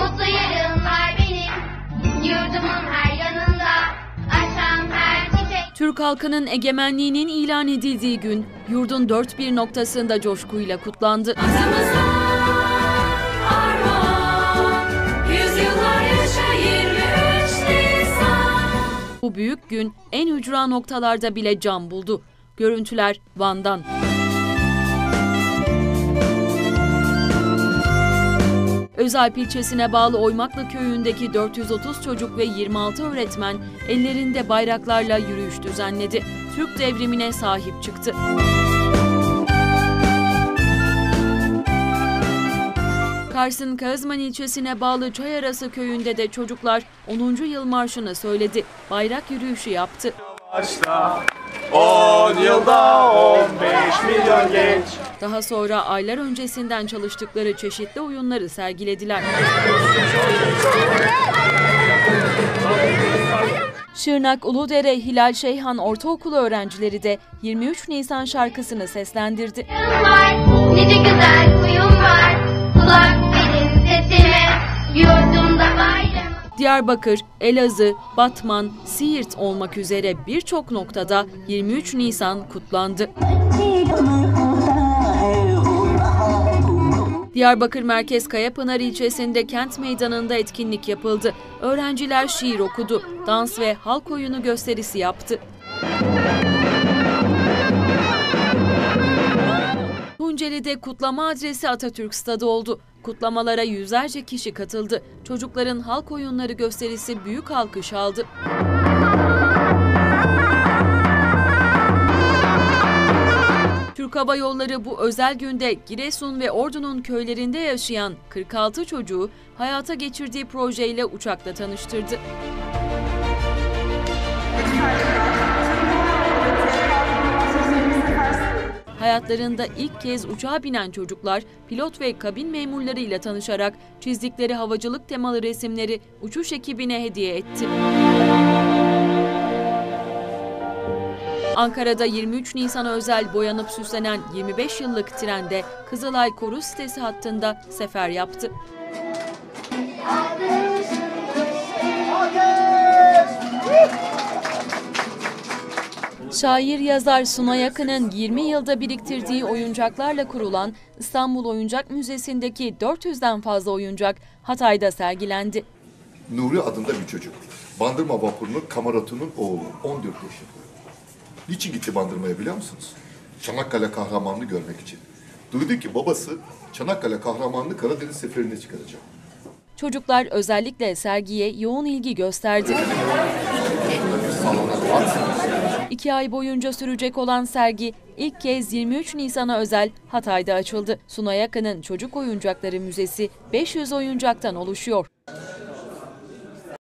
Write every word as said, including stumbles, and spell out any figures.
Mutlu yarınlar benim, yurdumun her yanında, açan her çiçek. Türk halkının egemenliğinin ilan edildiği gün yurdun dört bir noktasında coşkuyla kutlandı. Bu büyük gün en ücra noktalarda bile can buldu. Görüntüler Van'dan. Özalp ilçesine bağlı Oymaklı köyündeki dört yüz otuz çocuk ve yirmi altı öğretmen ellerinde bayraklarla yürüyüş düzenledi. Türk devrimine sahip çıktı. Kars'ın Kağızman ilçesine bağlı Çayarası köyünde de çocuklar onuncu yıl marşını söyledi. Bayrak yürüyüşü yaptı. Başta on yılda on beş milyon genç. Daha sonra aylar öncesinden çalıştıkları çeşitli oyunları sergilediler. Şırnak Uludere Hilal Şeyhan Ortaokulu öğrencileri de yirmi üç Nisan şarkısını seslendirdi. Var, nice güzel huyum var, kulak verin sesime, yurdumda bayram. Diyarbakır, Elazığ, Batman, Siirt olmak üzere birçok noktada yirmi üç Nisan kutlandı. Diyarbakır Merkez Kayapınar ilçesinde kent meydanında etkinlik yapıldı. Öğrenciler şiir okudu, dans ve halk oyunu gösterisi yaptı. Tunceli'de kutlama adresi Atatürk Stadı oldu. Kutlamalara yüzlerce kişi katıldı. Çocukların halk oyunları gösterisi büyük alkış aldı. Türk Hava Yolları bu özel günde Giresun ve Ordu'nun köylerinde yaşayan kırk altı çocuğu hayata geçirdiği projeyle uçakla tanıştırdı. Hayatlarında ilk kez uçağa binen çocuklar pilot ve kabin memurlarıyla tanışarak çizdikleri havacılık temalı resimleri uçuş ekibine hediye etti. Ankara'da yirmi üç Nisan'a özel boyanıp süslenen yirmi beş yıllık trende Kızılay Koru sitesi hattında sefer yaptı. Şair yazar Sunay Akın'ın yirmi yılda biriktirdiği oyuncaklarla kurulan İstanbul Oyuncak Müzesi'ndeki dört yüzden fazla oyuncak Hatay'da sergilendi. Nuri adında bir çocuk. Bandırma vapurunun kamarotunun oğlu. on dört yaşında. Niçin gitti Bandırma'ya biliyor musunuz? Çanakkale kahramanını görmek için. Duydu ki babası Çanakkale kahramanını Karadeniz seferine çıkaracak. Çocuklar özellikle sergiye yoğun ilgi gösterdi. İki ay boyunca sürecek olan sergi ilk kez yirmi üç Nisan'a özel Hatay'da açıldı. Sunay Akın'ın Çocuk Oyuncakları Müzesi beş yüz oyuncaktan oluşuyor.